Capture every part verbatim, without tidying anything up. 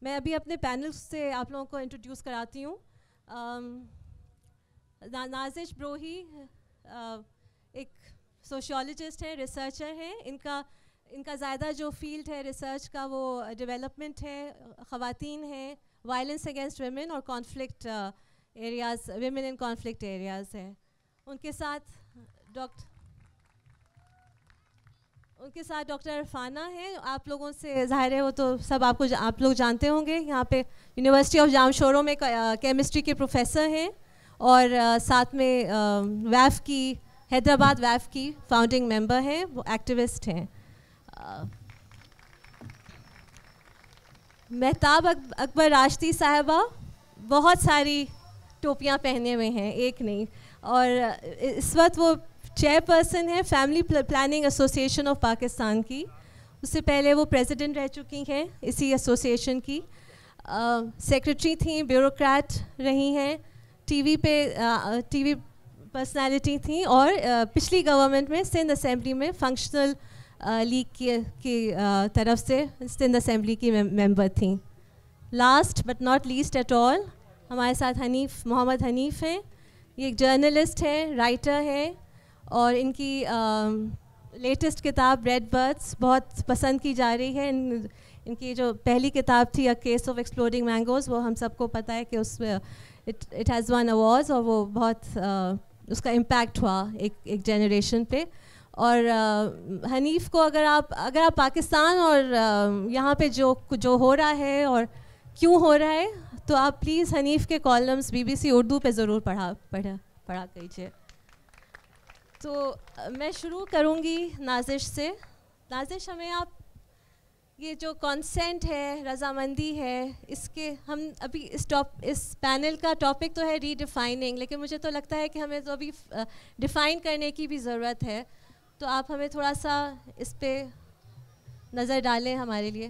میں ابھی اپنے پینل سے آپ لوگوں کو انٹروڈیوس کراتی ہوں. نازش بروہی ایک سوشیولوجسٹ ہے, ریسرچر ہیں. ان کا ان کا زیادہ جو فیلڈ ہے ریسرچ کا وہ ڈیولپمنٹ ہے, خواتین ہیں, وائلنس اگینسٹ ویمن اور conflict areas, women in conflict areas ہے. ان کے ساتھ ڈاکٹر ان کے ساتھ ڈاکٹر عرفانہ ہیں. آپ لوگوں سے ظاہر ہے وہ تو سب آپ کو آپ لوگ جانتے ہوں گے. یہاں پہ یونیورسٹی آف جامشورو میں کیمسٹری کے پروفیسر ہیں, اور ساتھ میں ویف کی, حیدرآباد ویف کی فاؤنڈنگ ممبر ہیں, وہ ایکٹیوسٹ ہیں. مہتاب اکبر راشدی صاحبہ بہت ساری ٹوپیاں پہنے ہوئے ہیں, ایک نہیں, اور اس وقت وہ چیئر پرسن ہے family planning association of Pakistan کی. اس سے پہلے وہ پریزیڈنٹ رہ چکی ہیں اسی ایسوسیشن کی. سیکرٹری تھیں, بیوروکریٹ رہی ہیں, ٹی وی پہ ٹی وی پرسنالٹی تھیں, اور پچھلی گورنمنٹ میں سندھ اسمبلی میں فنکشنل لیگ کی کی طرف سے سندھ اسمبلی کی ممبر تھیں. Last but not least at all ہمارے ساتھ حنیف محمد حنیف ہیں. یہ ایک جرنلسٹ ہے, رائٹر ہے, اور ان کی لیٹسٹ کتاب ریڈ برڈس بہت پسند کی جا رہی ہے. ان ان کی جو پہلی کتاب تھی a case of exploding mangoes, وہ ہم سب کو پتہ ہے کہ اس میں اٹ ہیز ون ایوارڈز, اور وہ بہت اس کا امپیکٹ ہوا ایک ایک جنریشن پہ. اور حنیف کو اگر آپ اگر آپ پاکستان اور یہاں پہ جو جو ہو رہا ہے اور کیوں ہو رہا ہے, تو آپ پلیز حنیف کے columns B B C Urdu پہ ضرور پڑھا پڑھا پڑھا کیجیے. تو میں شروع کروں گی نازش سے. نازش, ہمیں آپ یہ جو کانسینٹ ہے, رضامندی ہے, اس کے ہم ابھی اس ٹاپ اس پینل کا ٹاپک تو ہے ری ڈیفائننگ, لیکن مجھے تو لگتا ہے کہ ہمیں تو ابھی ڈیفائن کرنے کی بھی ضرورت ہے. تو آپ ہمیں تھوڑا سا اس پہ نظر ڈالیں ہمارے لیے.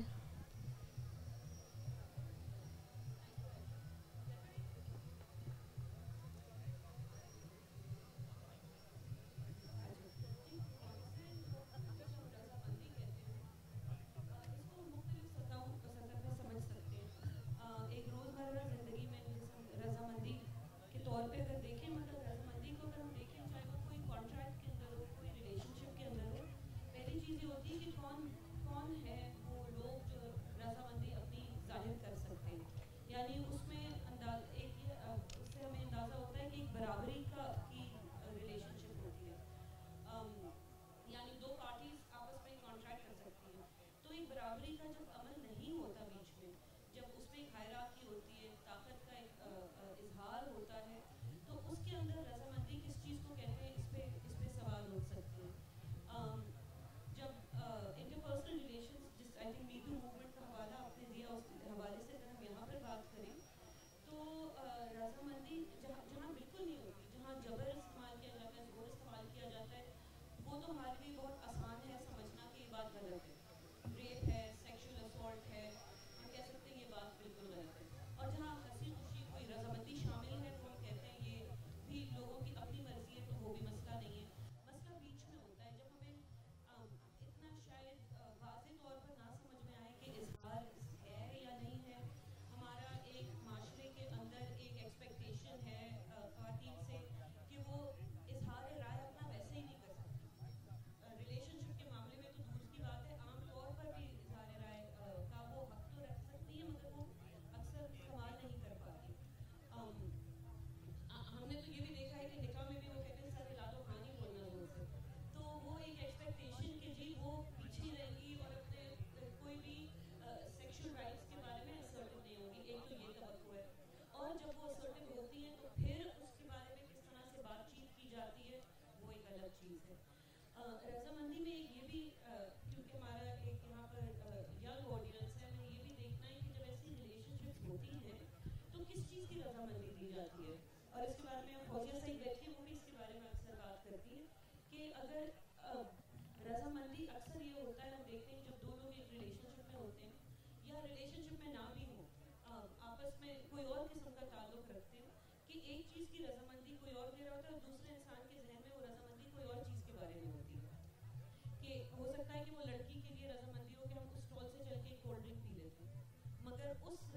ہو سکتا ہے کہ وہ لڑکی کے لیے رضامندی ہو کہ ہم اس اسٹال سے چل کے کولڈ ڈرنک پی لیتے ہیں, مگر اس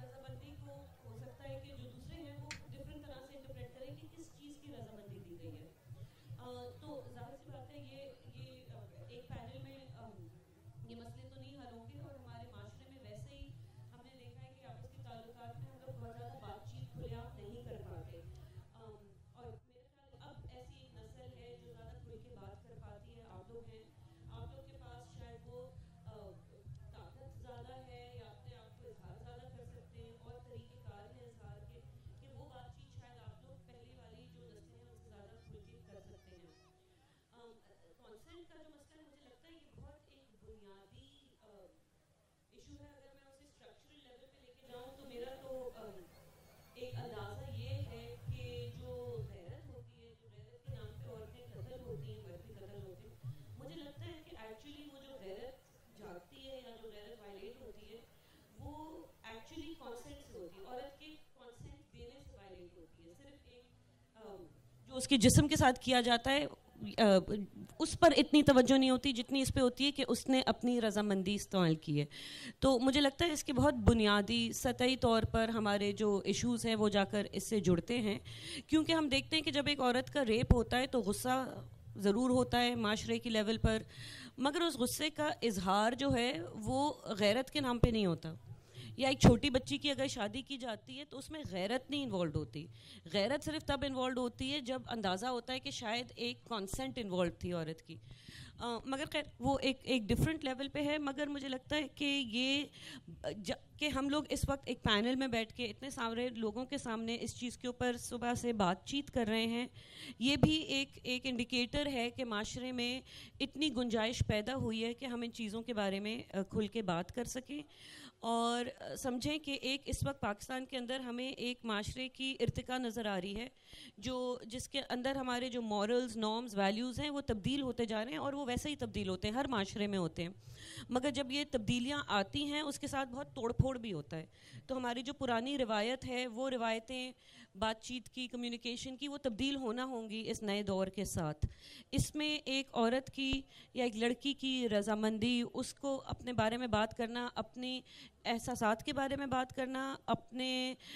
تو ظاہر سی بات ہے یہ یہ ایک پینل میں یہ مسئلے تو نہیں حل ہوں گے, اور ہمارے معاشرے میں ویسے ہی ہم نے دیکھا ہے کہ آپس کے تعلقات میں ہم لوگ بہت زیادہ بات چیت کھلے عام نہیں کر پاتے, اور میرے خیال اب ایسی ایک نسل ہے جو زیادہ کھل کے بات کر پاتی ہے. آپ لوگ ہیں, آپ لوگ کے پاس شاید وہ طاقت زیادہ ہے یا اپنے آپ کو اظہار زیادہ کر سکتے ہیں, اور طریقے کار ہیں اظہار کے کہ وہ بات چیت شاید آپ لوگ پہلے والی جو نسلیں ہیں ان سے زیادہ کھل کے کر سکتے ہیں. کانسنٹ کا جو مسئلہ ہے مجھے لگتا ہے یہ بہت ایک بنیادی ایشو ہے. اگر میں اسے اسٹرکچرل لیول پہ لے کے جاؤں تو میرا تو ایک اندازہ یہ ہے کہ جو غیرت ہوتی ہے, جو غیرت کے نام پہ عورتیں قتل ہوتی ہیں, مرد بھی قتل ہوتے ہیں, مجھے لگتا ہے کہ ایکچولی وہ جو غیرت جاگتی ہے یا جو غیرت وائلیٹ ہوتی ہے وہ ایکچولی کانسنٹ سے ہوتی ہے. عورت کے کانسنٹ دینے سے وائلیٹ ہوتی ہے. صرف ایک جو اس کے جسم کے ساتھ کیا جاتا ہے اس پر اتنی توجہ نہیں ہوتی جتنی اس پہ ہوتی ہے کہ اس نے اپنی رضامندی استعمال کی ہے. تو مجھے لگتا ہے اس کے بہت بنیادی سطحی طور پر ہمارے جو ایشوز ہیں وہ جا کر اس سے جڑتے ہیں, کیونکہ ہم دیکھتے ہیں کہ جب ایک عورت کا ریپ ہوتا ہے تو غصہ ضرور ہوتا ہے معاشرے کی لیول پر, مگر اس غصے کا اظہار جو ہے وہ غیرت کے نام پہ نہیں ہوتا. یا ایک چھوٹی بچی کی اگر شادی کی جاتی ہے تو اس میں غیرت نہیں انوالوڈ ہوتی. غیرت صرف تب انوالوڈ ہوتی ہے جب اندازہ ہوتا ہے کہ شاید ایک کانسنٹ انوالوڈ تھی عورت کی. آ, مگر خیر وہ ایک ایک ڈفرینٹ لیول پہ ہے. مگر مجھے لگتا ہے کہ یہ کہ ہم لوگ اس وقت ایک پینل میں بیٹھ کے اتنے سارے لوگوں کے سامنے اس چیز کے اوپر صبح سے بات چیت کر رہے ہیں, یہ بھی ایک ایک انڈیکیٹر ہے کہ معاشرے میں اتنی گنجائش پیدا ہوئی ہے کہ ہم ان چیزوں کے بارے میں کھل کے بات کر سکیں, اور سمجھیں کہ ایک اس وقت پاکستان کے اندر ہمیں ایک معاشرے کی ارتقا نظر آ رہی ہے جو جس کے اندر ہمارے جو مورلز, نارمز, ویلیوز ہیں وہ تبدیل ہوتے جا رہے ہیں, اور وہ ویسے ہی تبدیل ہوتے ہیں, ہر معاشرے میں ہوتے ہیں. مگر جب یہ تبدیلیاں آتی ہیں اس کے ساتھ بہت توڑ پھوڑ بھی ہوتا ہے. تو ہماری جو پرانی روایت ہے وہ روایتیں بات چیت کی, کمیونیکیشن کی, وہ تبدیل ہونا ہوں گی اس نئے دور کے ساتھ. اس میں ایک عورت کی یا ایک لڑکی کی رضامندی, اس کو اپنے بارے میں بات کرنا, اپنی احساسات کے بارے میں بات کرنا, اپنے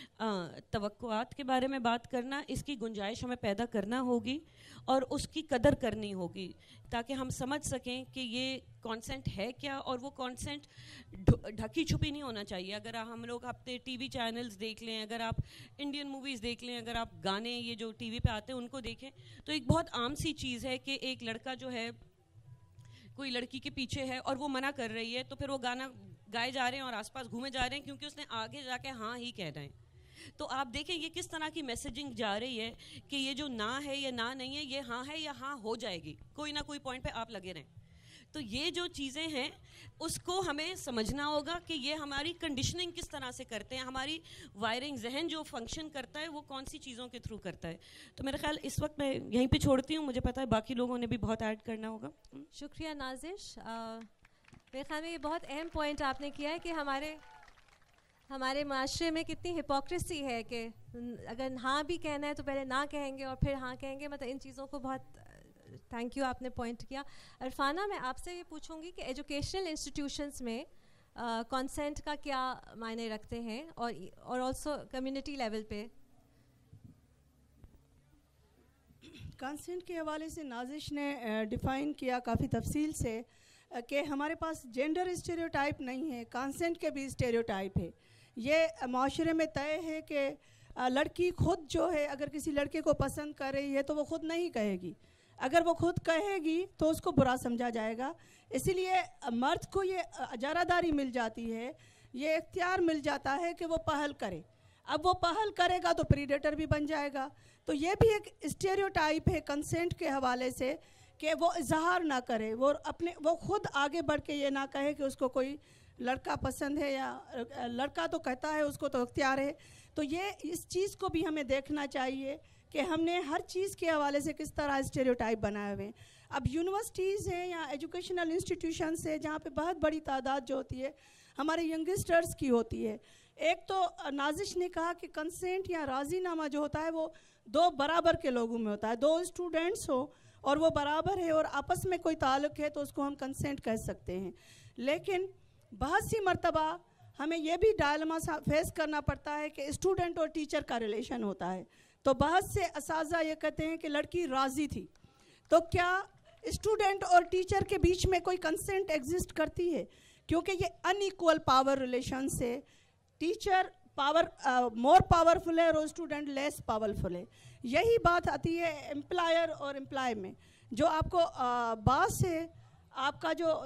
توقعات کے بارے میں بات کرنا, اس کی گنجائش ہمیں پیدا کرنا ہوگی اور اس کی قدر کرنی ہوگی, تاکہ ہم سمجھ سکیں کہ یہ کانسنٹ ہے کیا, اور وہ کانسنٹ ڈھکی چھپی نہیں ہونا چاہیے. اگر ہم لوگ اپنے ٹی وی چینلز دیکھ لیں, اگر آپ انڈین موویز دیکھ لیں, اگر آپ گانے یہ جو ٹی وی پہ آتے ہیں ان کو دیکھیں, تو ایک بہت عام سی چیز ہے کہ ایک لڑکا جو ہے کوئی لڑکی کے پیچھے ہے اور وہ منع کر رہی ہے, تو پھر وہ گانا گائے جا رہے ہیں اور آس پاس گھومے جا رہے ہیں کیونکہ اس نے آگے جا کے ہاں ہی کہہ رہے ہیں. تو آپ دیکھیں یہ کس طرح کی میسیجنگ جا رہی ہے کہ یہ جو نہ ہے یہ نہ نہیں ہے, یہ ہاں ہے یا ہاں ہو جائے گی, کوئی نہ کوئی پوائنٹ پہ آپ لگے رہیں. تو یہ جو چیزیں ہیں اس کو ہمیں سمجھنا ہوگا کہ یہ ہماری کنڈیشننگ کس طرح سے کرتے ہیں, ہماری وائرنگ, ذہن جو فنکشن کرتا ہے وہ کون سی چیزوں کے تھرو کرتا ہے. تو میرا خیال اس وقت میں یہیں پہ چھوڑتی ہوں, مجھے پتا ہے باقی لوگوں نے بھی بہت ایڈ کرنا ہوگا. شکریہ نازش. میرے خیال میں یہ بہت اہم پوائنٹ آپ نے کیا ہے کہ ہمارے ہمارے معاشرے میں کتنی ہپوکریسی ہے کہ اگر ہاں بھی کہنا ہے تو پہلے نہ کہیں گے اور پھر ہاں کہیں گے. مطلب ان چیزوں کو بہت تھینک یو آپ نے پوائنٹ کیا. عرفانہ, میں آپ سے یہ پوچھوں گی کہ ایجوکیشنل انسٹیٹیوشنس میں کانسینٹ کا کیا معنی رکھتے ہیں, اور اور آلسو کمیونٹی لیول پہ. کانسینٹ کے حوالے سے نازش نے ڈیفائن کیا کافی تفصیل سے کہ ہمارے پاس جینڈر اسٹیریوٹائپ نہیں ہے, کانسینٹ کے بھی اسٹیریوٹائپ ہے. یہ معاشرے میں طے ہے کہ لڑکی خود جو ہے اگر کسی لڑکے کو پسند کر رہی ہے تو وہ خود نہیں کہے گی, اگر وہ خود کہے گی تو اس کو برا سمجھا جائے گا. اسی لیے مرد کو یہ اجارہ داری مل جاتی ہے, یہ اختیار مل جاتا ہے کہ وہ پہل کرے. اب وہ پہل کرے گا تو پریڈیٹر بھی بن جائے گا. تو یہ بھی ایک اسٹیریوٹائپ ہے کنسنٹ کے حوالے سے کہ وہ اظہار نہ کرے, وہ اپنے وہ خود آگے بڑھ کے یہ نہ کہے کہ اس کو کوئی لڑکا پسند ہے, یا لڑکا تو کہتا ہے اس کو تو اختیار ہے. تو یہ اس چیز کو بھی ہمیں دیکھنا چاہیے کہ ہم نے ہر چیز کے حوالے سے کس طرح اسٹیریوٹائپ بنائے ہوئے ہیں. اب یونیورسٹیز ہیں یا ایجوکیشنل انسٹیٹیوشنس ہیں جہاں پہ بہت بڑی تعداد جو ہوتی ہے ہمارے ینگسٹرز کی ہوتی ہے. ایک تو نازش نے کہا کہ کنسنٹ یا راضی نامہ جو ہوتا ہے وہ دو برابر کے لوگوں میں ہوتا ہے, دو اسٹوڈنٹس ہو اور وہ برابر ہے اور آپس میں کوئی تعلق ہے تو اس کو ہم کنسنٹ کہہ سکتے ہیں. لیکن بہت سی مرتبہ ہمیں یہ بھی ڈائلما فیس کرنا پڑتا ہے کہ اسٹوڈنٹ اور ٹیچر کا ریلیشن ہوتا ہے. تو بہت سے اساتذہ یہ کہتے ہیں کہ لڑکی راضی تھی, تو کیا اسٹوڈنٹ اور ٹیچر کے بیچ میں کوئی کنسنٹ ایگزسٹ کرتی ہے؟ کیونکہ یہ ان ایکول پاور ریلیشن سے ٹیچر پاور مور پاورفل ہے اور اسٹوڈنٹ لیس پاورفل ہے. یہی بات آتی ہے امپلائر اور امپلائی میں. جو آپ کو باس ہے, آپ کا جو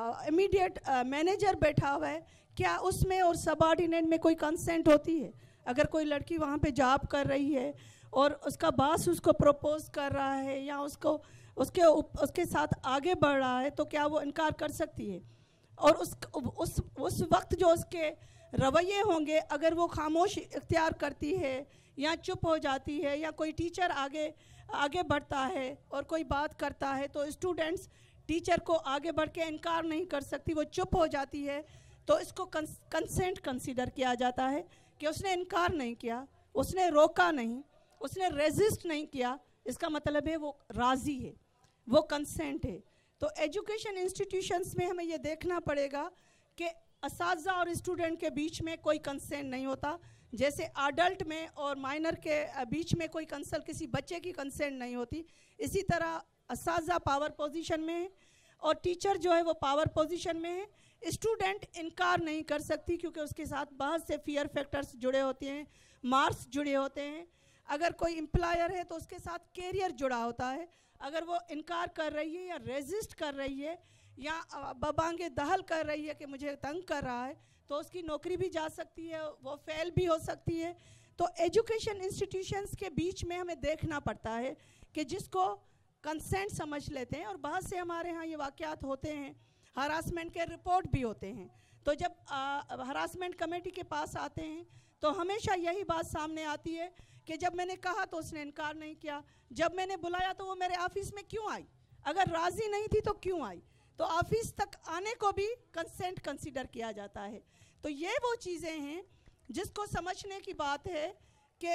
امیڈیٹ مینیجر بیٹھا ہوا ہے, کیا اس میں اور سب آرڈینیٹ میں کوئی کنسنٹ ہوتی ہے؟ اگر کوئی لڑکی وہاں پہ جاب کر رہی ہے اور اس کا باس اس کو پروپوز کر رہا ہے یا اس کو اس کے اس کے ساتھ آگے بڑھ رہا ہے, تو کیا وہ انکار کر سکتی ہے؟ اور اس اس اس وقت جو اس کے رویے ہوں گے, اگر وہ خاموش اختیار کرتی ہے یا چپ ہو جاتی ہے, یا کوئی ٹیچر آگے آگے بڑھتا ہے اور کوئی بات کرتا ہے تو اسٹوڈنٹس ٹیچر کو آگے بڑھ کے انکار نہیں کر سکتی, وہ چپ ہو جاتی ہے, تو اس کو کنسنٹ کنسیڈر کیا جاتا ہے کہ اس نے انکار نہیں کیا, اس نے روکا نہیں, اس نے ریزسٹ نہیں کیا, اس کا مطلب ہے وہ راضی ہے, وہ کنسنٹ ہے. تو ایجوکیشن انسٹیٹیوشنس میں ہمیں یہ دیکھنا پڑے گا کہ اساتذہ اور اسٹوڈنٹ کے بیچ میں کوئی کنسنٹ نہیں ہوتا, جیسے ایڈلٹ میں اور مائنر کے بیچ میں کوئی کنسل کسی بچے کی کنسنٹ نہیں ہوتی, اسی طرح اساتذہ پاور پوزیشن میں ہے اور ٹیچر جو ہے وہ پاور پوزیشن میں ہے. اسٹوڈنٹ انکار نہیں کر سکتی کیونکہ اس کے ساتھ بہت سے فیئر فیکٹرز جڑے ہوتے ہیں, مارکس جڑے ہوتے ہیں. اگر کوئی امپلائر ہے تو اس کے ساتھ کیریئر جڑا ہوتا ہے, اگر وہ انکار کر رہی ہے یا ریزسٹ کر رہی ہے یا ببانگے دہل کر رہی ہے کہ مجھے تنگ کر رہا ہے, تو اس کی نوکری بھی جا سکتی ہے, وہ فیل بھی ہو سکتی ہے. تو ایجوکیشن انسٹیٹیوشنس کے بیچ میں ہمیں دیکھنا پڑتا ہے کہ جس کو کنسنٹ سمجھ لیتے ہیں, اور بہت سے ہمارے ہاں یہ واقعات ہوتے ہیں, ہراسمنٹ کے رپورٹ بھی ہوتے ہیں. تو جب ہراسمنٹ کمیٹی کے پاس آتے ہیں تو ہمیشہ یہی بات سامنے آتی ہے کہ جب میں نے کہا تو اس نے انکار نہیں کیا, جب میں نے بلایا تو وہ میرے آفس میں کیوں آئی, اگر راضی نہیں تھی تو کیوں آئی. تو آفس تک آنے کو بھی کنسنٹ کنسیڈر کیا جاتا ہے. تو یہ وہ چیزیں ہیں جس کو سمجھنے کی بات ہے کہ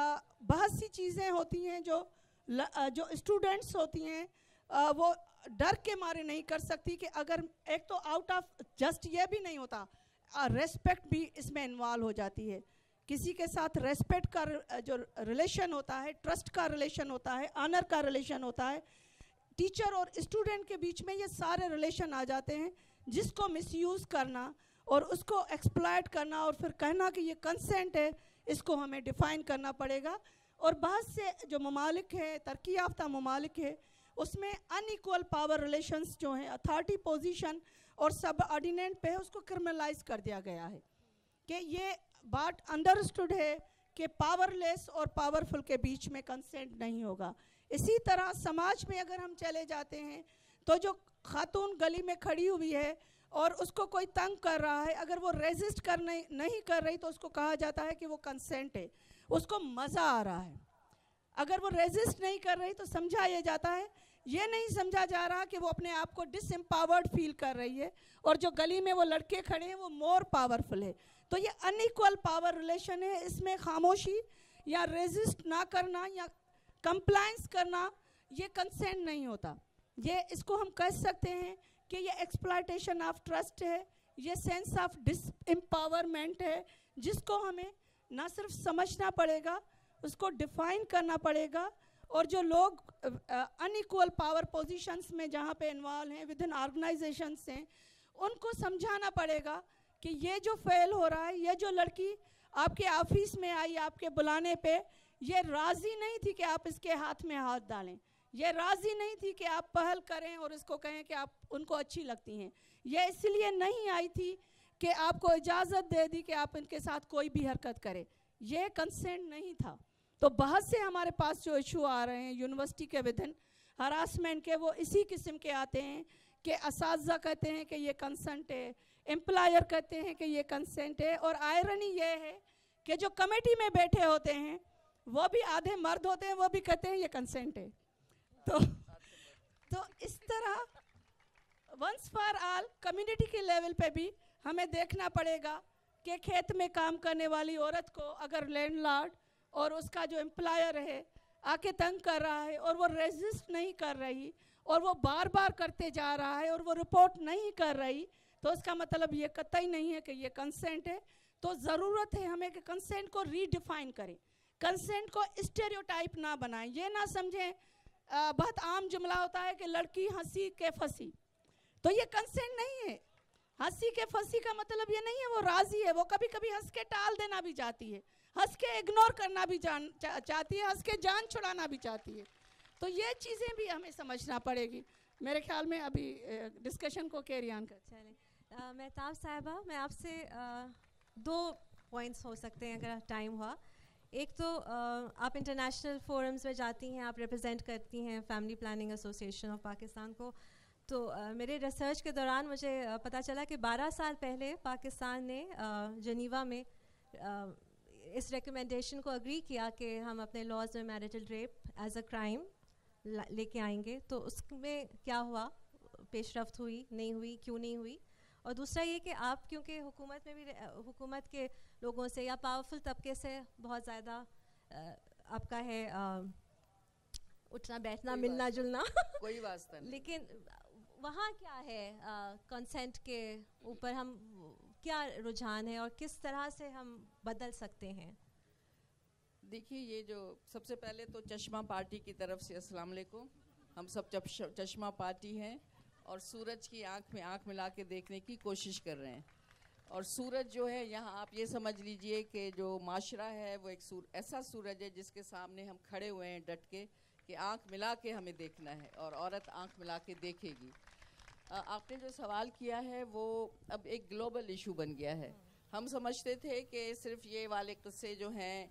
بہت سی چیزیں ہوتی ہیں جو جو اسٹوڈنٹس ہوتی ہیں وہ ڈر کے مارے نہیں کر سکتی, کہ اگر ایک تو آؤٹ آف جسٹ یہ بھی نہیں ہوتا, ریسپیکٹ بھی اس میں انوالو ہو جاتی ہے. کسی کے ساتھ ریسپیکٹ کا جو ریلیشن ہوتا ہے, ٹرسٹ کا ریلیشن ہوتا ہے, آنر کا ریلیشن ہوتا ہے, ٹیچر اور اسٹوڈنٹ کے بیچ میں یہ سارے ریلیشن آ جاتے ہیں, جس کو مس یوز کرنا اور اس کو ایکسپلائٹ کرنا اور پھر کہنا کہ یہ کنسنٹ ہے, اس کو ہمیں ڈیفائن کرنا پڑے گا. اور بہت سے جو ممالک ہیں, ترقی یافتہ ممالک ہے, اس میں ان ایکول پاور ریلیشنز جو ہیں, اتھارٹی پوزیشن اور سب آرڈیننٹ پہ اس کو کرمنلائز کر دیا گیا ہے کہ یہ بات انڈرسٹوڈ ہے کہ پاور لیس اور پاورفل کے بیچ میں کنسنٹ نہیں ہوگا. اسی طرح سماج میں اگر ہم چلے جاتے ہیں تو جو خاتون گلی میں کھڑی ہوئی ہے اور اس کو کوئی تنگ کر رہا ہے, اگر وہ ریزسٹ کرنے نہیں کر رہی تو اس کو کہا جاتا ہے کہ وہ کنسنٹ ہے, اس کو مزہ آ رہا ہے. اگر وہ ریزسٹ نہیں کر رہی تو سمجھا یہ جاتا ہے, یہ نہیں سمجھا جا رہا کہ وہ اپنے آپ کو ڈس امپاورڈ فیل کر رہی ہے, اور جو گلی میں وہ لڑکے کھڑے ہیں وہ مور پاورفل ہے. تو یہ ان ایکول پاور ریلیشن ہے, اس میں خاموشی یا ریزسٹ نہ کرنا یا کمپلائنس کرنا یہ کنسنٹ نہیں ہوتا. یہ اس کو ہم کہہ سکتے ہیں کہ یہ ایکسپلائٹیشن آف ٹرسٹ ہے, یہ سینس آف ڈس امپاورمنٹ ہے, جس کو ہمیں نہ صرف سمجھنا پڑے گا, اس کو ڈیفائن کرنا پڑے گا. اور جو لوگ ان ایکول پاور پوزیشنز میں جہاں پہ انوالو ہیں ود ان آرگنائزیشنس ہیں, ان کو سمجھانا پڑے گا کہ یہ جو فیل ہو رہا ہے, یہ جو لڑکی آپ کے آفس میں آئی آپ کے بلانے پہ, یہ راضی نہیں تھی کہ آپ اس کے ہاتھ میں ہاتھ ڈالیں, یہ راضی نہیں تھی کہ آپ پہل کریں اور اس کو کہیں کہ آپ ان کو اچھی لگتی ہیں, یہ اس لیے نہیں آئی تھی کہ آپ کو اجازت دے دی کہ آپ ان کے ساتھ کوئی بھی حرکت کرے, یہ کنسنٹ نہیں تھا. تو بہت سے ہمارے پاس جو ایشو آ رہے ہیں یونیورسٹی کے ودن ہراسمنٹ کے, وہ اسی قسم کے آتے ہیں کہ اساتذہ کہتے ہیں کہ یہ کنسنٹ ہے, امپلائر کہتے ہیں کہ یہ کنسنٹ ہے, اور آئرنی یہ ہے کہ جو کمیٹی میں بیٹھے ہوتے ہیں وہ بھی آدھے مرد ہوتے ہیں, وہ بھی کہتے ہیں یہ کنسنٹ ہے. تو تو اس طرح ونس فار آل کمیونٹی کے لیول پہ بھی ہمیں دیکھنا پڑے گا کہ کھیت میں کام کرنے والی عورت کو اگر لینڈ لارڈ اور اس کا جو امپلائر ہے آ کے تنگ کر رہا ہے اور وہ ریزسٹ نہیں کر رہی اور وہ بار بار کرتے جا رہا ہے اور وہ رپورٹ نہیں کر رہی, تو اس کا مطلب یہ قطعی نہیں ہے کہ یہ کنسنٹ ہے. تو ضرورت ہے ہمیں کہ کنسنٹ کو ری ڈیفائن کریں, کنسنٹ کو اسٹیریوٹائپ نہ بنائیں. یہ نہ سمجھیں بہت عام جملہ ہوتا ہے کہ لڑکی ہنسی کے پھنسی، تو یہ کنسنٹ نہیں ہے. ہنسی کے پھنسی کا مطلب یہ نہیں ہے وہ راضی ہے، وہ کبھی کبھی ہنس کے ٹال دینا بھی چاہتی ہے، ہنس کے اگنور کرنا بھی جان چاہتی ہے، ہنس کے جان چھڑانا بھی چاہتی ہے. تو یہ چیزیں بھی ہمیں سمجھنا پڑے گی. میرے خیال میں ابھی ڈسکشن کو کیری آن کر. چلیں مہتاب صاحبہ، میں آپ سے دو پوائنٹس ہو سکتے ہیں اگر ٹائم ہوا. ایک تو آپ انٹرنیشنل فورمز میں جاتی ہیں، آپ ریپرزینٹ کرتی ہیں family planning association of Pakistan کو. تو میرے ریسرچ کے دوران مجھے پتہ چلا کہ بارہ سال پہلے پاکستان نے جنیوا میں اس ریکمنڈیشن کو اگری کیا کہ ہم اپنے لاز میں marital rape as a crime لے کے آئیں گے. تو اس میں کیا ہوا، پیش رفت ہوئی نہیں ہوئی، کیوں نہیں ہوئی؟ اور دوسرا یہ کہ آپ کیونکہ حکومت میں بھی حکومت کے لوگوں سے یا پاورفل طبقے سے بہت زیادہ آپ کا ہے اٹھنا بیٹھنا ملنا جلنا، کوئی واسطہ نہیں، لیکن وہاں کیا ہے کنسنٹ کے اوپر ہم کیا رجحان ہے اور کس طرح سے ہم بدل سکتے ہیں؟ دیکھیے، یہ جو سب سے پہلے تو چشمہ پارٹی کی طرف سے السلام علیکم. ہم سب چشمہ پارٹی ہیں اور سورج کی آنکھ میں آنکھ ملا کے دیکھنے کی کوشش کر رہے ہیں. اور سورج جو ہے یہاں آپ یہ سمجھ لیجئے کہ جو معاشرہ ہے وہ ایک سور ایسا سورج ہے جس کے سامنے ہم کھڑے ہوئے ہیں ڈٹ کے کہ آنکھ ملا کے ہمیں دیکھنا ہے اور عورت آنکھ ملا کے دیکھے گی. آپ نے جو سوال کیا ہے وہ اب ایک گلوبل ایشو بن گیا ہے. ہم سمجھتے تھے کہ صرف یہ والے قصے جو ہیں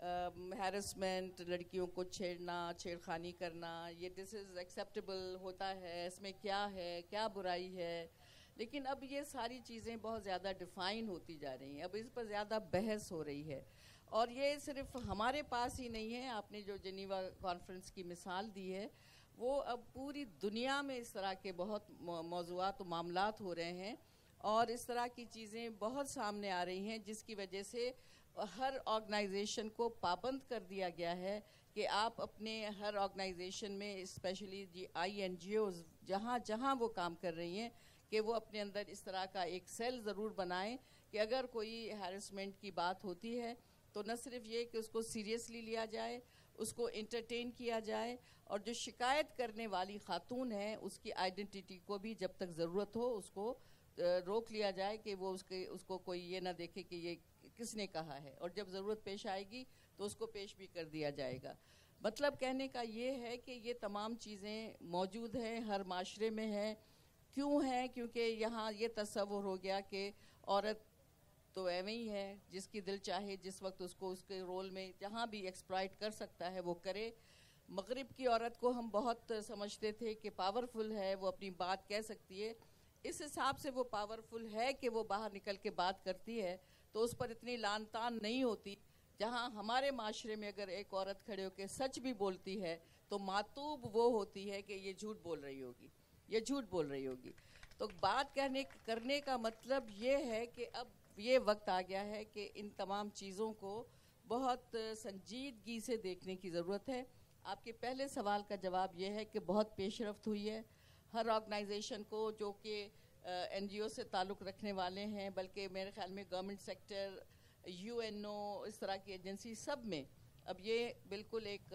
ہیرسمنٹ، لڑکیوں کو چھیڑنا، چھیڑخانی کرنا، یہ دس از ایکسیپٹیبل ہوتا ہے، اس میں کیا ہے، کیا برائی ہے. لیکن اب یہ ساری چیزیں بہت زیادہ ڈیفائن ہوتی جا رہی ہیں، اب اس پر زیادہ بحث ہو رہی ہے. اور یہ صرف ہمارے پاس ہی نہیں ہے. آپ نے جو جنیوا کانفرنس کی مثال دی ہے، وہ اب پوری دنیا میں اس طرح کے بہت موضوعات و معاملات ہو رہے ہیں اور اس طرح کی چیزیں بہت سامنے آ رہی ہیں، جس کی وجہ سے ہر آرگنائزیشن کو پابند کر دیا گیا ہے کہ آپ اپنے ہر آرگنائزیشن میں specially G I N G Os جہاں جہاں وہ کام کر رہی ہیں کہ وہ اپنے اندر اس طرح کا ایک سیل ضرور بنائیں کہ اگر کوئی ہیرسمنٹ کی بات ہوتی ہے تو نہ صرف یہ کہ اس کو سیریسلی لیا جائے، اس کو انٹرٹین کیا جائے، اور جو شکایت کرنے والی خاتون ہے اس کی آئیڈینٹی کو بھی جب تک ضرورت ہو اس کو روک لیا جائے کہ وہ اس کے اس کو کوئی یہ نہ دیکھے کہ یہ کس نے کہا ہے، اور جب ضرورت پیش آئے گی تو اس کو پیش بھی کر دیا جائے گا. مطلب کہنے کا یہ ہے کہ یہ تمام چیزیں موجود ہیں، ہر معاشرے میں ہیں. کیوں ہیں؟ کیونکہ یہاں یہ تصور ہو گیا کہ عورت تو ایویں ہی ہے، جس کی دل چاہے جس وقت اس کو اس کے رول میں جہاں بھی ایکسپلائٹ کر سکتا ہے وہ کرے. مغرب کی عورت کو ہم بہت سمجھتے تھے کہ پاورفل ہے، وہ اپنی بات کہہ سکتی ہے. اس حساب سے وہ پاورفل ہے کہ وہ باہر نکل کے بات کرتی ہے تو اس پر اتنی لان تان نہیں ہوتی. جہاں ہمارے معاشرے میں اگر ایک عورت کھڑے ہو کے سچ بھی بولتی ہے تو معتوب وہ ہوتی ہے کہ یہ جھوٹ بول رہی ہوگی، یہ جھوٹ بول رہی ہوگی. تو بات کہنے کرنے کا مطلب یہ ہے کہ اب یہ وقت آ گیا ہے کہ ان تمام چیزوں کو بہت سنجیدگی سے دیکھنے کی ضرورت ہے. آپ کے پہلے سوال کا جواب یہ ہے کہ بہت پیش رفت ہوئی ہے. ہر آرگنائزیشن کو جو کہ این جی او سے تعلق رکھنے والے ہیں، بلکہ میرے خیال میں government sector, U N O, اس طرح کی ایجنسی، سب میں اب یہ بالکل ایک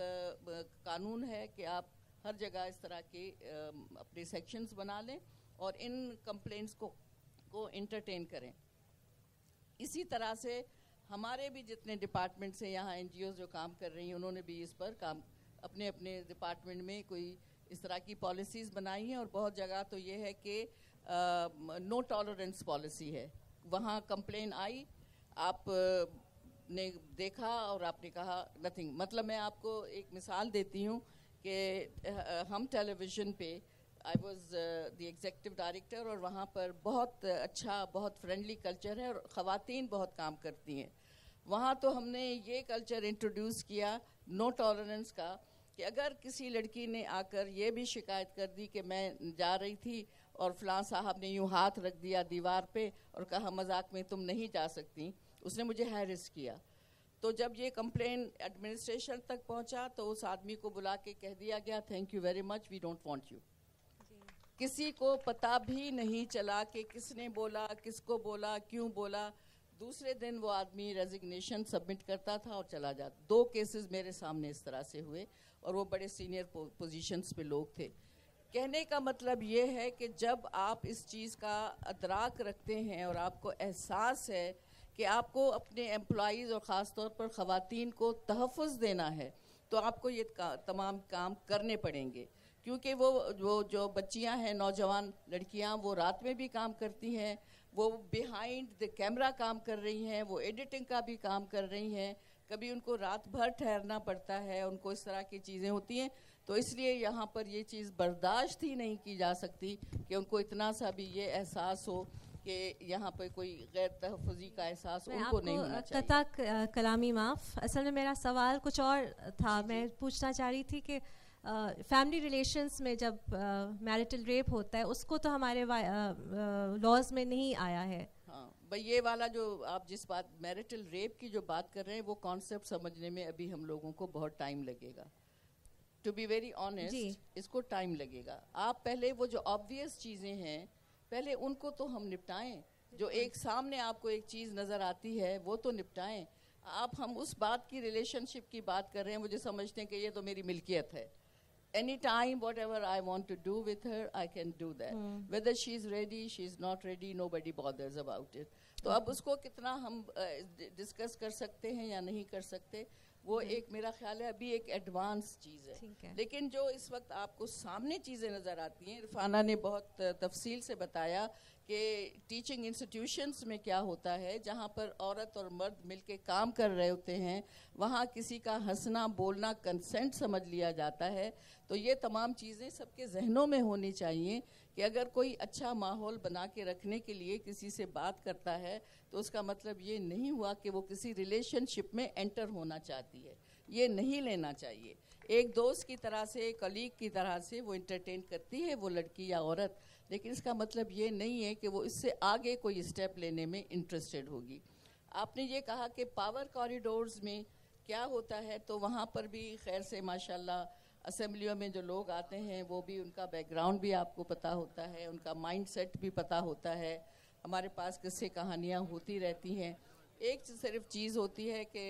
قانون ہے کہ آپ ہر جگہ اس طرح کے اپنے سیکشنز بنا لیں اور ان کمپلینٹس کو کو انٹرٹین کریں. اسی طرح سے ہمارے بھی جتنے ڈپارٹمنٹس ہیں یہاں، این جی اوز جو کام کر رہی ہیں، انہوں نے بھی اس پر کام اپنے اپنے ڈپارٹمنٹ میں کوئی اس طرح کی پالیسیز بنائی ہیں. اور بہت جگہ تو یہ ہے کہ نو ٹالرنس پالیسی ہے. وہاں کمپلین آئی، آپ نے دیکھا اور آپ نے کہا نتھنگ. مطلب میں آپ کو ایک مثال دیتی ہوں کہ ہم ٹیلی ویژن پہ I was the executive director, اور وہاں پر بہت اچھا، بہت فرینڈلی کلچر ہے اور خواتین بہت کام کرتی ہیں. وہاں تو ہم نے یہ کلچر انٹروڈیوس کیا نو ٹالرنس کا کہ اگر کسی لڑکی نے آ کر یہ بھی شکایت کر دی کہ میں جا رہی تھی اور فلاں صاحب نے یوں ہاتھ رکھ دیا دیوار پہ اور کہا مذاق میں تم نہیں جا سکتی، اس نے مجھے ہیرس کیا، تو جب یہ کمپلین ایڈمنسٹریشن تک پہنچا تو اس آدمی کو بلا کے کہہ دیا گیا thank you very much, we don't want you. کسی کو پتہ بھی نہیں چلا کہ کس نے بولا، کس کو بولا، کیوں بولا. دوسرے دن وہ آدمی ریزگنیشن سبمٹ کرتا تھا اور چلا جاتا. دو کیسز میرے سامنے اس طرح سے ہوئے اور وہ بڑے سینئر پوزیشنز پہ لوگ تھے. کہنے کا مطلب یہ ہے کہ جب آپ اس چیز کا ادراک رکھتے ہیں اور آپ کو احساس ہے کہ آپ کو اپنے امپلائیز اور خاص طور پر خواتین کو تحفظ دینا ہے, تو آپ کو یہ تمام کام کرنے پڑیں گے. کیونکہ وہ وہ جو بچیاں ہیں, نوجوان لڑکیاں, وہ رات میں بھی کام کرتی ہیں, وہ بیہائنڈ دی کیمرہ کام کر رہی ہیں, وہ ایڈیٹنگ کا بھی کام کر رہی ہیں, کبھی ان کو رات بھر ٹھہرنا پڑتا ہے, ان کو اس طرح کی چیزیں ہوتی ہیں. تو اس لیے یہاں پر یہ چیز برداشت ہی نہیں کی جا سکتی کہ ان کو اتنا سا بھی یہ احساس ہو کہ یہاں پہ کوئی غیر تحفظی کا احساس ان کو نہیں ہونا چاہیے. قطع کلامی معاف, اصل میں میرا سوال کچھ اور تھا. میں پوچھنا چاہ رہی تھی کہ فیملی ریلیشنس میں جب میرٹل ریپ ہوتا ہے اس کو تو ہمارے لاز میں نہیں آیا ہے. ہاں بھائی, یہ والا جو آپ جس بات میرٹل ریپ کی جو بات کر رہے ہیں وہ کانسیپٹ سمجھنے میں ابھی ہم لوگوں کو بہت ٹائم لگے گا. ٹو بی ویری آنیسٹ, اس کو ٹائم لگے گا. آپ پہلے وہ جو آبویس چیزیں ہیں پہلے ان کو تو ہم نپٹائیں. جو ایک سامنے آپ کو ایک چیز نظر آتی ہے وہ تو نپٹائیں. آپ ہم اس بات کی ریلیشن شپ کی بات کر رہے ہیں, مجھے سمجھتے ہیں کہ یہ تو میری ملکیت ہے. Any time, whatever I want to do with her, I can do that. Hmm. Whether she's ready, she's not ready, nobody bothers about it. تو اب اس کو کتنا ہم ڈسکس کر سکتے ہیں یا نہیں کر سکتے, وہ ایک میرا خیال ہے ابھی ایک ایڈوانس چیز ہے. لیکن جو اس وقت آپ کو سامنے چیزیں نظر آتی ہیں, عرفانہ نے بہت تفصیل سے بتایا کہ ٹیچنگ انسٹیٹیوشنز میں کیا ہوتا ہے, جہاں پر عورت اور مرد مل کے کام کر رہے ہوتے ہیں, وہاں کسی کا ہنسنا بولنا کنسنٹ سمجھ لیا جاتا ہے. تو یہ تمام چیزیں سب کے ذہنوں میں ہونی چاہیے کہ اگر کوئی اچھا ماحول بنا کے رکھنے کے لیے کسی سے بات کرتا ہے تو اس کا مطلب یہ نہیں ہوا کہ وہ کسی ریلیشن شپ میں انٹر ہونا چاہتی ہے. یہ نہیں لینا چاہیے. ایک دوست کی طرح سے, ایک کلیگ کی طرح سے وہ انٹرٹین کرتی ہے وہ لڑکی یا عورت, لیکن اس کا مطلب یہ نہیں ہے کہ وہ اس سے آگے کوئی اسٹیپ لینے میں انٹرسٹڈ ہوگی. آپ نے یہ کہا کہ پاور کوریڈورز میں کیا ہوتا ہے, تو وہاں پر بھی خیر سے ماشاءاللہ اسمبلیوں میں جو لوگ آتے ہیں وہ بھی, ان کا بیک گراؤنڈ بھی آپ کو پتہ ہوتا ہے, ان کا مائنڈ سیٹ بھی پتہ ہوتا ہے. ہمارے پاس قصے کہانیاں ہوتی رہتی ہیں. ایک صرف چیز ہوتی ہے کہ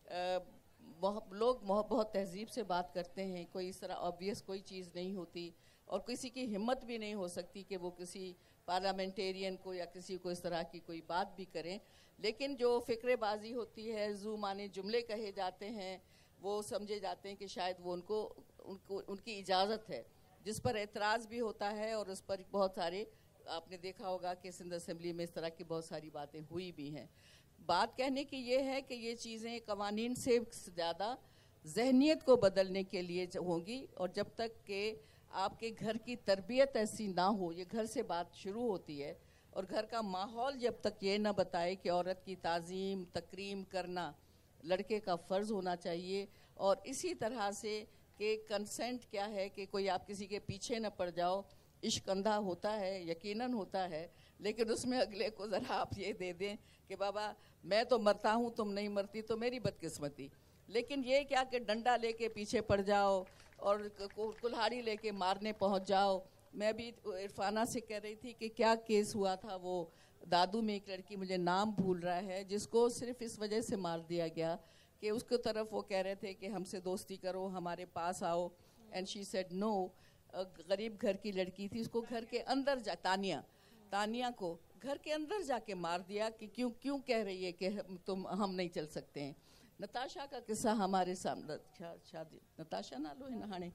لوگ بہت تہذیب سے بات کرتے ہیں, کوئی اس طرح آبویس کوئی چیز نہیں ہوتی, اور کسی کی ہمت بھی نہیں ہو سکتی کہ وہ کسی پارلیمنٹیرین کو یا کسی کو اس طرح کی کوئی بات بھی کریں. لیکن جو فکرے بازی ہوتی ہے, زو مانے جملے کہے جاتے ہیں, وہ سمجھے جاتے ہیں کہ شاید وہ ان کو ان کو ان کی اجازت ہے, جس پر اعتراض بھی ہوتا ہے. اور اس پر بہت سارے آپ نے دیکھا ہوگا کہ سندھ اسمبلی میں اس طرح کی بہت ساری باتیں ہوئی بھی ہیں. بات کہنے کی یہ ہے کہ یہ چیزیں قوانین سے زیادہ ذہنیت کو بدلنے کے لیے ہوں گی, اور جب تک کہ آپ کے گھر کی تربیت ایسی نہ ہو, یہ گھر سے بات شروع ہوتی ہے, اور گھر کا ماحول جب تک یہ نہ بتائے کہ عورت کی تعظیم تکریم کرنا لڑکے کا فرض ہونا چاہیے, اور اسی طرح سے کہ کنسنٹ کیا ہے, کہ کوئی آپ کسی کے پیچھے نہ پڑ جاؤ. عشق اندھا ہوتا ہے, یقیناً ہوتا ہے, لیکن اس میں اگلے کو ذرا آپ یہ دے دیں کہ بابا میں تو مرتا ہوں, تم نہیں مرتی, تو میری بدقسمتی. لیکن یہ کیا کہ ڈنڈا لے کے پیچھے پڑ جاؤ اور کلہاڑی لے کے مارنے پہنچ جاؤ. میں بھی عرفانہ سے کہہ رہی تھی کہ کیا کیس ہوا تھا, وہ دادو میں ایک لڑکی, مجھے نام بھول رہا ہے, جس کو صرف اس وجہ سے مار دیا گیا کہ اس کی طرف وہ کہہ رہے تھے کہ ہم سے دوستی کرو, ہمارے پاس آؤ, اینڈ شی سیڈ نو. غریب گھر کی لڑکی تھی, اس کو گھر کے اندر جا تانیہ تانیہ کو گھر کے اندر جا کے مار دیا کہ کیوں کیوں کہہ رہی ہے کہ تم ہم نہیں چل سکتے ہیں. نتاشا کا قصہ ہمارے سامنے, شادی نتاشا نہ لو نہانے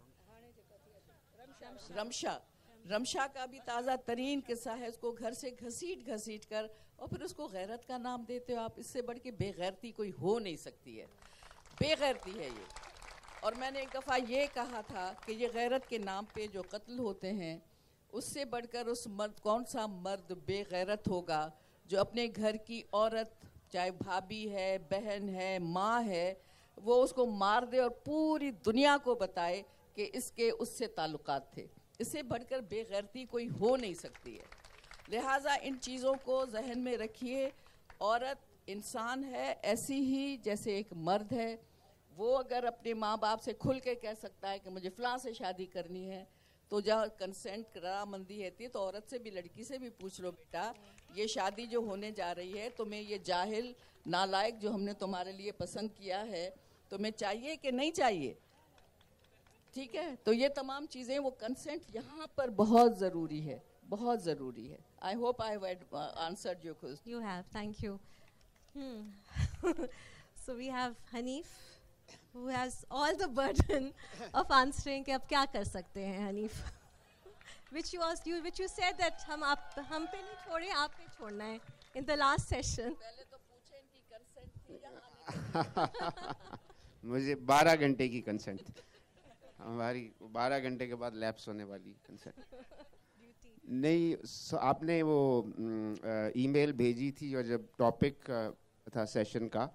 رمشا رمشا کا بھی تازہ ترین قصہ ہے. اس کو گھر سے گھسیٹ گھسیٹ کر, اور پھر اس کو غیرت کا نام دیتے ہو آپ. اس سے بڑھ کے بے غیرتی کوئی ہو نہیں سکتی ہے, بے غیرتی ہے یہ. اور میں نے ایک دفعہ یہ کہا تھا کہ یہ غیرت کے نام پہ جو قتل ہوتے ہیں, اس سے بڑھ کر اس مرد, کون سا مرد بے غیرت ہوگا جو اپنے گھر کی عورت, چاہے بھابھی ہے, بہن ہے, ماں ہے, وہ اس کو مار دے اور پوری دنیا کو بتائے کہ اس کے اس سے تعلقات تھے. اس سے بڑھ کر بے غیرتی کوئی ہو نہیں سکتی ہے. لہٰذا ان چیزوں کو ذہن میں رکھیے. عورت انسان ہے ایسی ہی جیسے ایک مرد ہے. وہ اگر اپنے ماں باپ سے کھل کے کہہ سکتا ہے کہ مجھے فلاں سے شادی کرنی ہے, تو جہاں کنسنٹ رضامندی رہتی ہے, تو عورت سے بھی, لڑکی سے بھی پوچھ لو, بیٹا یہ شادی جو ہونے جا رہی ہے, تمہیں یہ جاہل نالائق جو ہم نے تمہارے لیے پسند کیا ہے, تمہیں چاہیے کہ نہیں چاہیے؟ ٹھیک ہے. تو یہ تمام چیزیں وہ کنسنٹ یہاں پر بہت ضروری ہے, بہت ضروری ہے. I hope I have answered your question. You have, thank you. Hmm. So we have Hanif, who has all the burden of answering کہ اب کیا کر سکتے ہیں Hanif. which you asked, you which you said that ہم آپ ہم پہ نہیں چھوڑیں, آپ پہ چھوڑنا ہے in the last session. پہلے تو پوچھیں ان کی کنسنٹ تھی یہاں. مجھے بارہ گھنٹے کی کنسنٹ تھی, ہماری بارہ گھنٹے کے بعد لیپس ہونے والی کنسنٹ نہیں. آپ نے وہ ای میل بھیجی تھی, اور جب ٹاپک تھا سیشن کا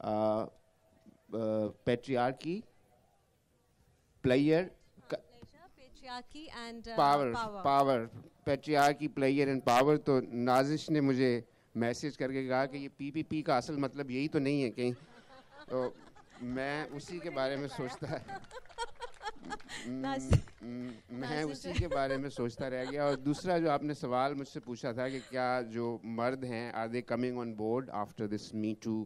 patriarchy, player power power patriarchy player and power, تو نازش نے مجھے میسج کر کے کہا کہ یہ پی پی پی کا اصل مطلب یہی تو نہیں ہے کہیں. تو میں اسی کے بارے میں سوچتا میں اسی کے بارے میں سوچتا رہ گیا. اور دوسرا جو آپ نے سوال مجھ سے پوچھا تھا کہ کیا جو مرد ہیں are they coming on board after this me too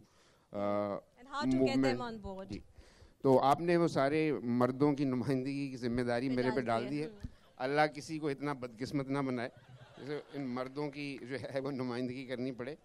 movement, تو آپ نے وہ سارے مردوں کی نمائندگی کی ذمہ داری میرے پہ ڈال دی ہے. اللہ کسی کو اتنا بدقسمت نہ بنائے جیسے ان مردوں کی جو ہے وہ نمائندگی کرنی پڑے.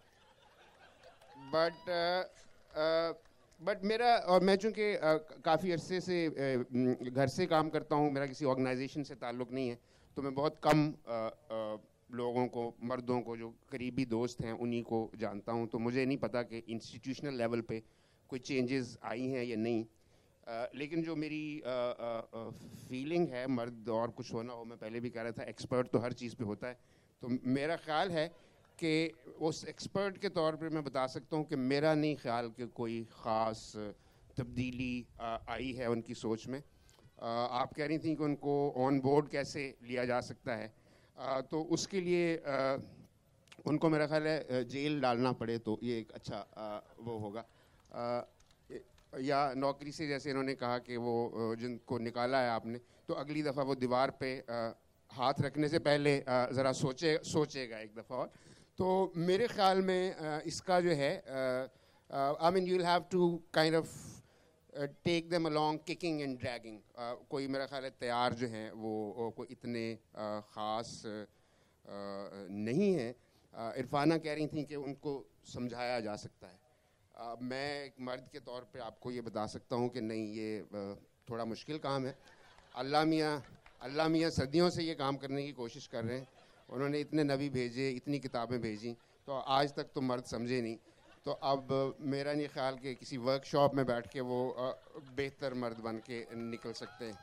بٹ بٹ میرا, اور میں چونکہ کافی عرصے سے گھر سے کام کرتا ہوں, میرا کسی آرگنائزیشن سے تعلق نہیں ہے, تو میں بہت کم لوگوں کو, مردوں کو جو قریبی دوست ہیں انہی کو جانتا ہوں. تو مجھے نہیں پتا کہ انسٹیٹیوشنل لیول پہ کوئی چینجز آئی ہیں یا نہیں. لیکن جو میری فیلنگ ہے, مرد اور کچھ ہونا ہو, میں پہلے بھی کہہ رہا تھا ایکسپرٹ تو ہر چیز پہ ہوتا ہے, تو میرا خیال ہے کہ اس ایکسپرٹ کے طور پہ میں بتا سکتا ہوں کہ میرا نہیں خیال کہ کوئی خاص تبدیلی آئی ہے ان کی سوچ میں. آپ کہہ رہی تھیں کہ ان کو آن بورڈ کیسے لیا جا سکتا ہے, تو اس کے لیے ان کو میرا خیال ہے جیل ڈالنا پڑے تو یہ ایک اچھا وہ ہوگا, یا نوکری سے, جیسے انہوں نے کہا کہ وہ جن کو نکالا ہے آپ نے, تو اگلی دفعہ وہ دیوار پہ ہاتھ رکھنے سے پہلے ذرا سوچے سوچے گا ایک دفعہ اور. تو میرے خیال میں اس کا جو ہے I mean you will have to kind of take them along kicking and dragging. کوئی میرا خیال ہے تیار جو ہیں وہ کوئی اتنے خاص نہیں ہیں. عرفانہ کہہ رہی تھیں کہ ان کو سمجھایا جا سکتا ہے. میں ایک مرد کے طور پہ آپ کو یہ بتا سکتا ہوں کہ نہیں, یہ تھوڑا مشکل کام ہے. اللہ میاں اللہ میاں صدیوں سے یہ کام کرنے کی کوشش کر رہے ہیں. انہوں نے اتنے نبی بھیجے, اتنی کتابیں بھیجیں, تو آج تک تو مرد سمجھے نہیں. تو اب میرا نہیں خیال کہ کسی ورک شاپ میں بیٹھ کے وہ بہتر مرد بن کے نکل سکتے ہیں.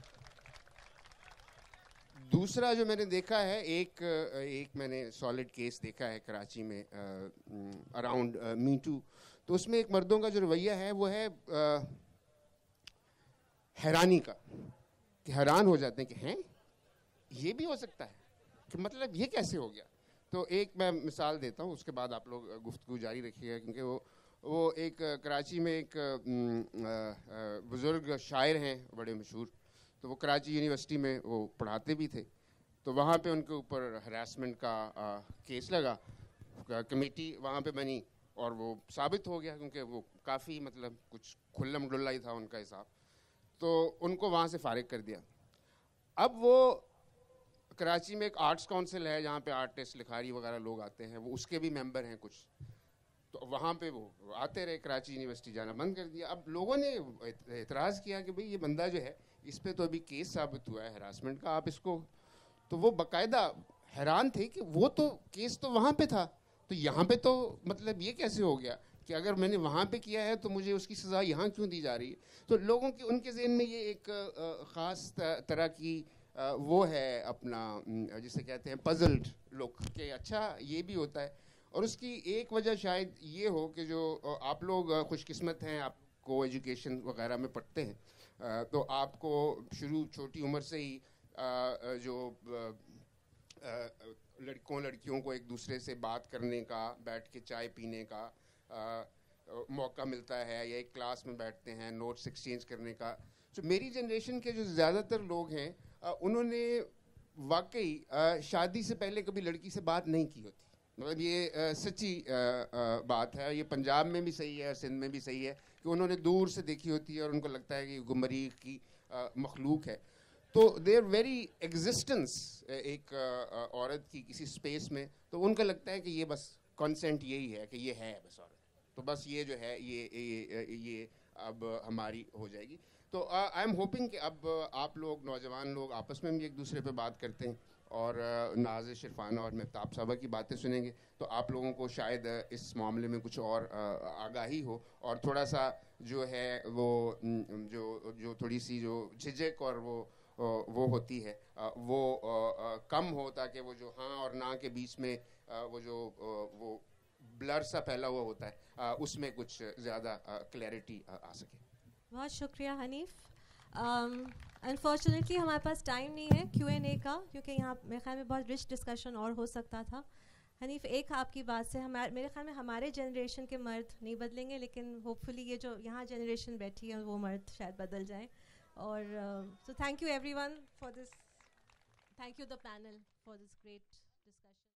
دوسرا جو میں نے دیکھا ہے, ایک ایک میں نے سالڈ کیس دیکھا ہے کراچی میں اراؤنڈ می ٹو, تو اس میں ایک مردوں کا جو رویہ ہے وہ ہے حیرانی کا, کہ حیران ہو جاتے ہیں کہ ہیں یہ بھی ہو سکتا ہے, کہ مطلب یہ کیسے ہو گیا. تو ایک میں مثال دیتا ہوں, اس کے بعد آپ لوگ گفتگو جاری رکھیے گا, کیونکہ وہ وہ ایک کراچی میں ایک بزرگ شاعر ہیں بڑے مشہور, تو وہ کراچی یونیورسٹی میں وہ پڑھاتے بھی تھے. تو وہاں پہ ان کے اوپر ہراسمنٹ کا کیس لگا, کمیٹی وہاں پہ بنی, اور وہ ثابت ہو گیا کیونکہ وہ کافی مطلب کچھ کھلم ڈلا ہی تھا ان کا حساب, تو ان کو وہاں سے فارغ کر دیا. اب وہ کراچی میں ایک آرٹس کونسل ہے جہاں پہ آرٹسٹ, لکھاری وغیرہ لوگ آتے ہیں, وہ اس کے بھی ممبر ہیں کچھ, تو وہاں پہ وہ آتے رہے, کراچی یونیورسٹی جانا بند کر دیا. اب لوگوں نے اعتراض کیا کہ بھئی یہ بندہ جو ہے اس پہ تو ابھی کیس ثابت ہوا ہے ہراسمنٹ کا, آپ اس کو, تو وہ باقاعدہ حیران تھے کہ وہ تو کیس تو وہاں پہ تھا, تو یہاں پہ تو مطلب یہ کیسے ہو گیا کہ اگر میں نے وہاں پہ کیا ہے تو مجھے اس کی سزا یہاں کیوں دی جا رہی ہے. تو لوگوں کے ان کے ذہن میں یہ ایک خاص طرح کی وہ ہے اپنا جسے کہتے ہیں پزلڈ لک, کہ اچھا یہ بھی ہوتا ہے. اور اس کی ایک وجہ شاید یہ ہو کہ جو آپ لوگ خوش قسمت ہیں, آپ کو ایجوکیشن وغیرہ میں پڑھتے ہیں, تو آپ کو شروع چھوٹی عمر سے ہی جو لڑکوں لڑکیوں کو ایک دوسرے سے بات کرنے کا, بیٹھ کے چائے پینے کا موقع ملتا ہے, یا ایک کلاس میں بیٹھتے ہیں, نوٹس ایکسچینج کرنے کا. تو میری جنریشن کے جو زیادہ تر لوگ ہیں انہوں نے واقعی شادی سے پہلے کبھی لڑکی سے بات نہیں کی ہوتی. مطلب یہ سچی بات ہے, یہ پنجاب میں بھی صحیح ہے, سندھ میں بھی صحیح ہے, کہ انہوں نے دور سے دیکھی ہوتی ہے اور ان کو لگتا ہے کہ گمری کی مخلوق ہے. تو دیر ویری ایگزسٹنس ایک عورت کی کسی اسپیس میں, تو ان کا لگتا ہے کہ یہ بس کنسنٹ یہی ہے کہ یہ ہے بس عورت, تو بس یہ جو ہے یہ یہ اب ہماری ہو جائے گی. تو آئی ایم ہوپنگ کہ اب آپ لوگ نوجوان لوگ آپس میں بھی ایک دوسرے پہ بات کرتے ہیں اور نازش عرفانہ اور مہتاب صاحبہ کی باتیں سنیں گے, تو آپ لوگوں کو شاید اس معاملے میں کچھ اور آگاہی ہو, اور تھوڑا سا جو ہے وہ جو جو تھوڑی سی جو جھجک اور وہ وہ ہوتی ہے وہ کم ہو, تاکہ وہ جو ہاں اور نہ کے بیچ میں وہ جو وہ بلر سا پھیلا ہوا ہوتا ہے اس میں کچھ زیادہ کلیئرٹی آ سکے. بہت شکریہ حنیف. انفارچونیٹلی ہمارے پاس ٹائم نہیں ہے کیو این اے کا, کیونکہ یہاں میرے خیال میں بہت رچ ڈسکشن اور ہو سکتا تھا. حنیف, ایک آپ کی بات سے ہمارے میرے خیال میں ہمارے جنریشن کے مرد نہیں بدلیں گے, لیکن ہوپ فلی یہ جو یہاں جنریشن بیٹھی ہے وہ مرد شاید بدل جائیں. اور so thank you everyone for this, thank you the panel for this great discussion.